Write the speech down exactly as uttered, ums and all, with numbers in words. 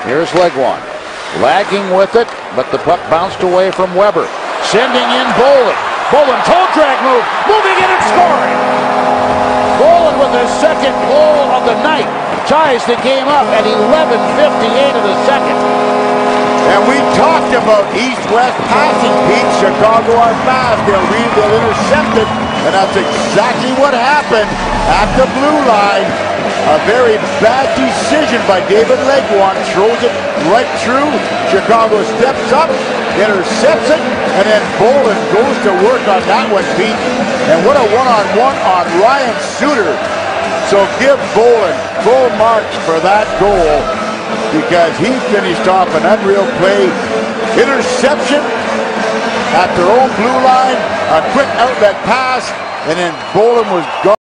Here's Legwand, lagging with it, but the puck bounced away from Weber. Sending in Bolland. Bolland, toe drag move, moving in and scoring. Bolland with his second goal of the night ties the game up at eleven fifty-eight of the second. And we talked about east-west passing, Pete. Chicago are fast. They'll read, they'll intercept it, and that's exactly what happened at the blue line. A very bad decision by David Legwand. Throws it right through. Chicago steps up, intercepts it, and then Bolland goes to work on that one, Pete. And what a one-on-one on Ryan Suter. So give Bolland full marks for that goal, because he finished off an unreal play. Interception at their own blue line, a quick outlet pass, and then Bolland was gone.